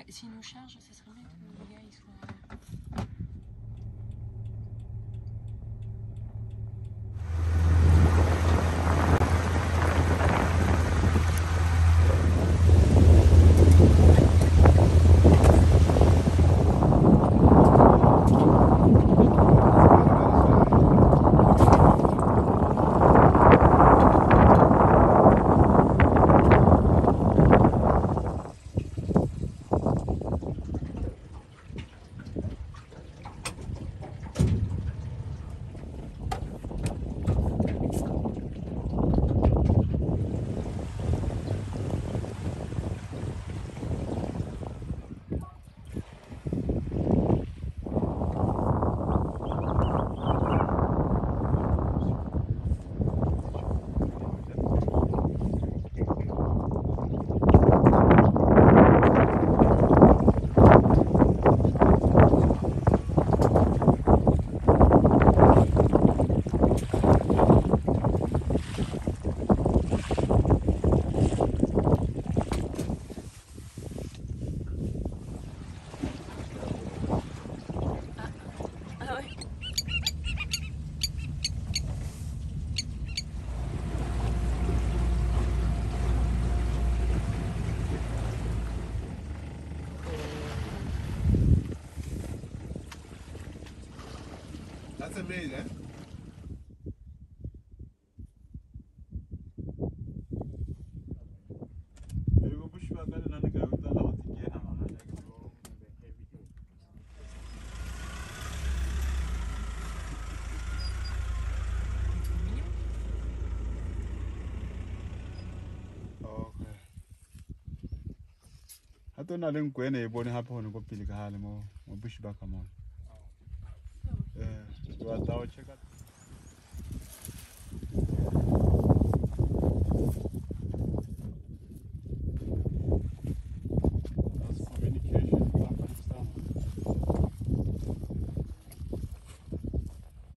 s'il nous charge, ça serait bien que le gars il soit. That's amazing. Hato na le nkwene e bone hape ho ne go pele ka hale mo bushback mo. Wa tao check out.